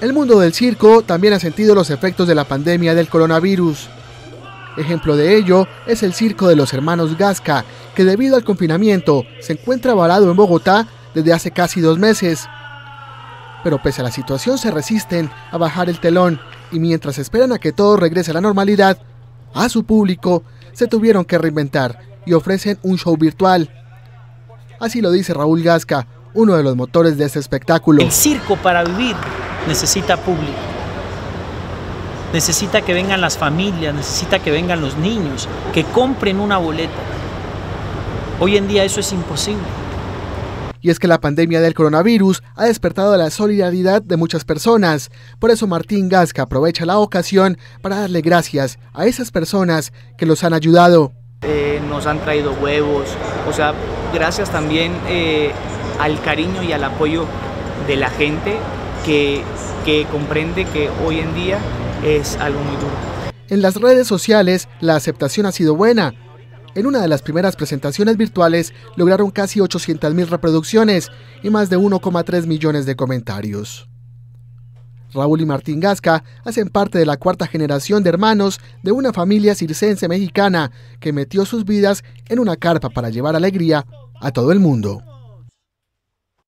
El mundo del circo también ha sentido los efectos de la pandemia del coronavirus. Ejemplo de ello es el circo de los hermanos Gasca, que debido al confinamiento se encuentra varado en Bogotá desde hace casi 2 meses. Pero pese a la situación se resisten a bajar el telón y mientras esperan a que todo regrese a la normalidad, a su público se tuvieron que reinventar y ofrecen un show virtual. Así lo dice Raúl Gasca, uno de los motores de este espectáculo. El circo para vivir necesita público, necesita que vengan las familias, necesita que vengan los niños, que compren una boleta. Hoy en día eso es imposible. Y es que la pandemia del coronavirus ha despertado la solidaridad de muchas personas. Por eso Martín Gasca aprovecha la ocasión para darle gracias a esas personas que los han ayudado. Nos han traído huevos, o sea, gracias también al cariño y al apoyo de la gente que comprende que hoy en día es algo muy duro. En las redes sociales la aceptación ha sido buena. En una de las primeras presentaciones virtuales lograron casi 800.000 reproducciones y más de 1,3 millones de comentarios. Raúl y Martín Gasca hacen parte de la 4ª generación de hermanos de una familia circense mexicana que metió sus vidas en una carpa para llevar alegría a todo el mundo.